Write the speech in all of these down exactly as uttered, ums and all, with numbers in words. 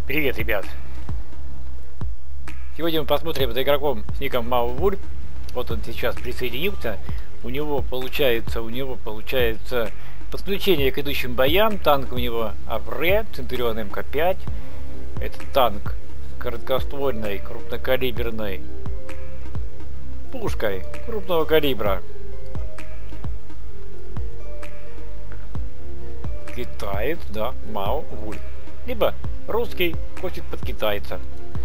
Привет, ребят! Сегодня мы посмотрим за игроком с ником Маувульф. Вот он сейчас присоединился. У него получается, у него получается подключение к идущим боям. Танк у него АВР, Центурион эм ка пять. Это танк с короткоствольной, крупнокалиберной пушкой крупного калибра. Китаец, да, Маувульф. Либо русский хочет под китайца.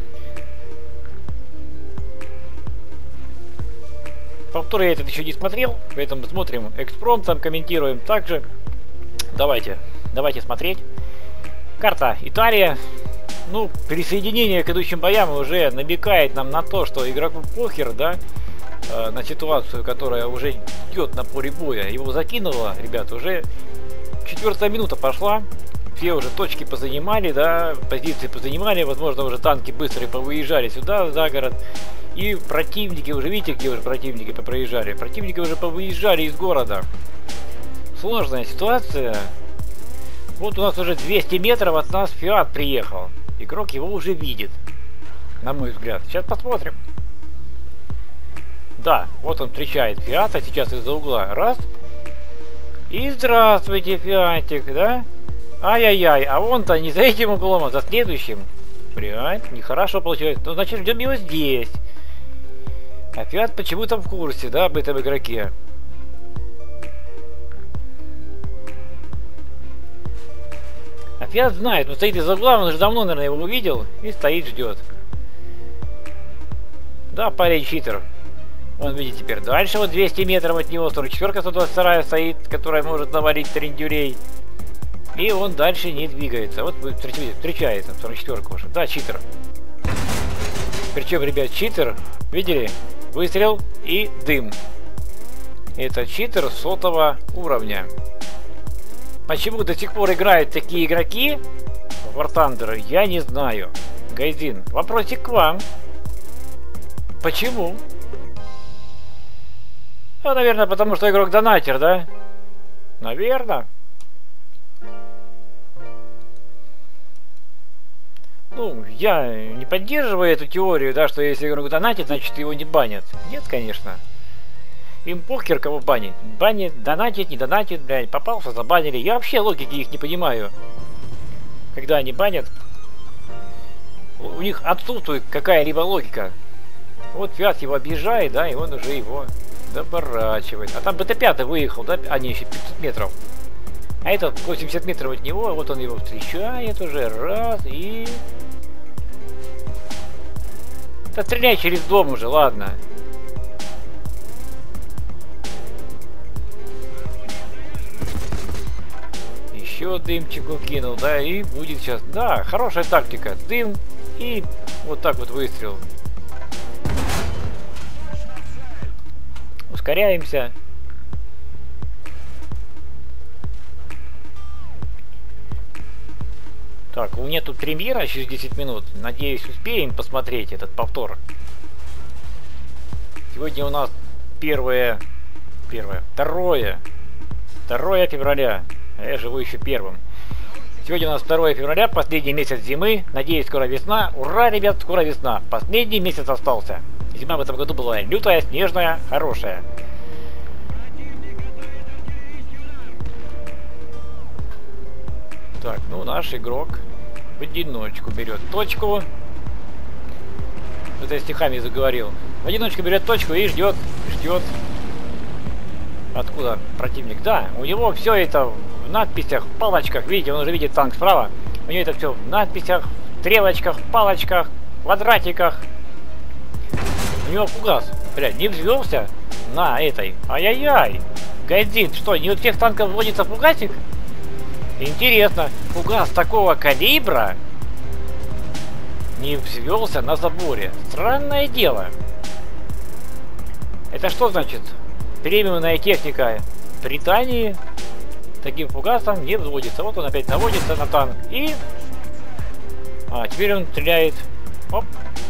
Повтор я этот еще не смотрел, поэтому смотрим экспромтом, комментируем также. Давайте, давайте смотреть. Карта Италия. Ну, присоединение к идущим боям уже намекает нам на то, что игроку похер, да, э, на ситуацию, которая уже идет на поле боя. Его закинуло, ребят, уже четвертая минута пошла. Все уже точки позанимали, да, позиции позанимали, возможно, уже танки быстро повыезжали сюда, за город. И противники, уже видите, где уже противники проезжали? Противники уже повыезжали из города. Сложная ситуация. Вот у нас уже двести метров от нас Фиат приехал. Игрок его уже видит, на мой взгляд. Сейчас посмотрим. Да, вот он встречает Фиата сейчас из-за угла. Раз. И здравствуйте, Фиатик, да? Ай-яй-яй, а он-то не за этим углом, а за следующим. Блядь, нехорошо получается. Ну, значит, ждем его здесь. А Фиат почему-то в курсе, да, об этом игроке. А Фиат знает, он стоит из-за угла, он уже давно, наверное, его увидел и стоит, ждет. Да, парень читер. Он видит теперь дальше, вот двести метров от него, сорок четыре сто двадцать два стоит, которая может навалить трендюрей. И он дальше не двигается. Вот вы встречается сорок четыре уже. Да, читер. Причем, ребят, читер, видели? Выстрел и дым. Это читер сотого уровня. Почему до сих пор играют такие игроки в War Thunder, я не знаю. Гайдин, вопросик к вам. Почему? Ну, наверное, потому что игрок донатер, да? Наверное. Ну, я не поддерживаю эту теорию, да, что если игрок донатит, значит его не банят. Нет, конечно. Им похер, кого банить. Банит, донатит, не донатит, блядь, попался, забанили. Я вообще логики их не понимаю. Когда они банят, у них отсутствует какая-либо логика. Вот Фиат его объезжает, да, и он уже его доворачивает. А там бэ тэ пять выехал, да, а не, еще пятьсот метров. А этот восемьдесят метров от него, вот он его встречает уже, раз, и... Да стреляй через дом уже, ладно. Еще дымчику кинул, да, и будет сейчас... Да, хорошая тактика. Дым и вот так вот выстрел. Ускоряемся. Так, у меня тут премьера через десять минут. Надеюсь, успеем посмотреть этот повтор. Сегодня у нас первое... Первое... Второе... Второе февраля. А я живу еще первым. Сегодня у нас второе февраля, последний месяц зимы. Надеюсь, скоро весна. Ура, ребят, скоро весна. Последний месяц остался. Зима в этом году была лютая, снежная, хорошая. Так, ну наш игрок в одиночку берет точку. Это я стихами заговорил. В одиночку берет точку и ждет, ждет. Откуда противник? Да, у него все это в надписях, в палочках. Видите, он уже видит танк справа. У него это все в надписях, в стрелочках, в палочках, в квадратиках. У него фугас. Блядь, не взвелся на этой. Ай-яй-яй. Гайдин, что, не у всех танков вводится фугасик? Интересно, фугас такого калибра не взвелся на заборе. Странное дело. Это что значит? Премиумная техника Британии таким фугасом не взводится. Вот он опять наводится на танк. И... А, теперь он стреляет. Оп.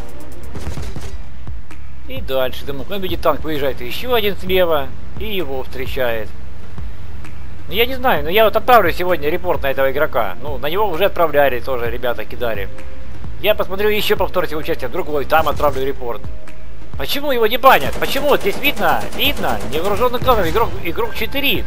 И дальше. Он видит танк, выезжает еще один слева. И его встречает. Ну, я не знаю, но я вот отправлю сегодня репорт на этого игрока. Ну, на него уже отправляли тоже, ребята кидали. Я посмотрю еще повтор этого участия, другой, там отправлю репорт. Почему его не банят? Почему? Здесь видно, видно, невооруженный глазом, игрок, игрок четыре.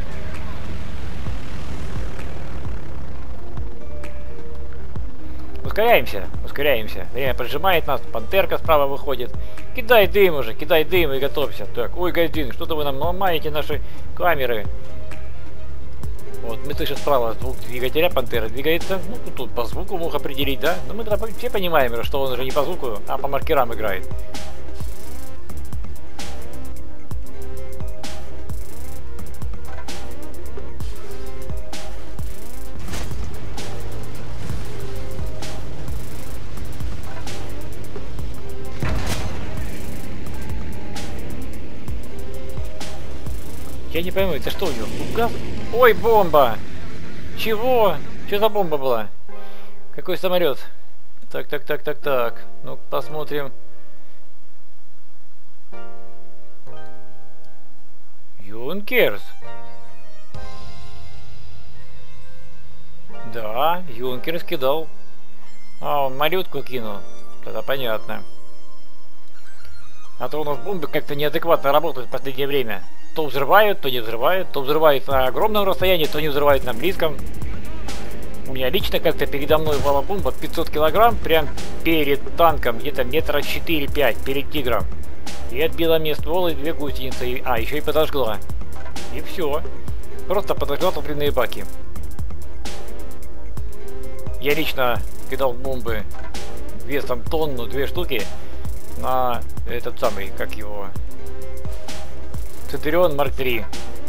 Ускоряемся, ускоряемся. Время поджимает нас, пантерка справа выходит. Кидай дым уже, кидай дым и готовься. Так, ой, Гайдин, что-то вы нам ломаете наши камеры. Вот, мы слышим справа звук двигателя, пантера двигается. Ну, тут по звуку мог определить, да? Но мы тогда все понимаем, что он уже не по звуку, а по маркерам играет. Я не пойму, это что у него? Газ? Ой, бомба! Чего? Что за бомба была? Какой самолет? Так, так, так, так, так. Ну, посмотрим. Юнкерс. Да, Юнкерс кидал. А, он малютку кинул. Тогда понятно. А то у нас бомбы как-то неадекватно работают в последнее время. То взрывают, то не взрывают, то взрывают на огромном расстоянии, то не взрывают на близком. У меня лично как-то передо мной была бомба пятьсот килограмм, прям перед танком, где-то метра четыре-пять, перед тигром. И отбила мне ствол и две гусеницы, и, а, еще и подожгла. И все. Просто подожгла топливные баки. Я лично кидал бомбы весом тонну, две штуки, на этот самый, как его... Центурион Марк три.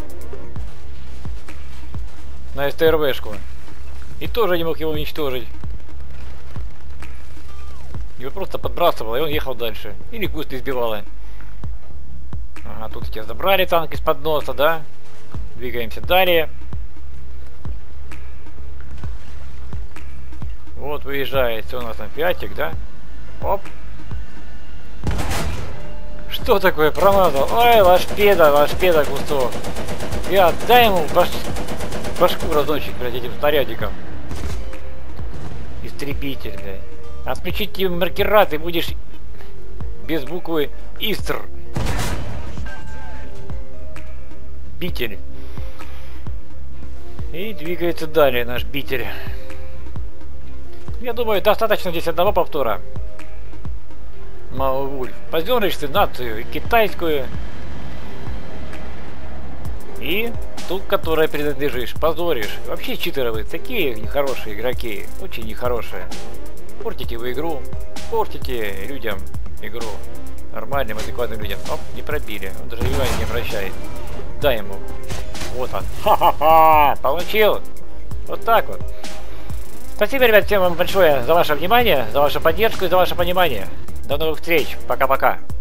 На СТРВшку. И тоже не мог его уничтожить. Его просто подбрасывало, и он ехал дальше. Или густо избивало. Ага, тут тебя забрали танк из-под носа, да? Двигаемся далее. Вот выезжает. Все у нас там пятик, да? Оп. Что такое? Промазал. Ой, лашпеда, лашпеда кусок. Я дай ему баш... башку разочек, блядь, этим снарядиком. Истребитель, блядь. Отключить тебе маркера, ты будешь без буквы Истр. Битель. И двигается далее наш битель. Я думаю, достаточно здесь одного повтора. Маовульф. Позеришь ты нацию и китайскую, и ту, которой принадлежишь, позоришь. Вообще читеры вы такие нехорошие игроки, очень нехорошие. Портите вы игру, портите людям игру, нормальным, адекватным людям. Оп, не пробили, он даже внимания не обращает. Дай ему. Вот он. Ха-ха-ха! Получил! Вот так вот. Спасибо, ребят, всем вам большое за ваше внимание, за вашу поддержку и за ваше понимание. До новых встреч. Пока-пока.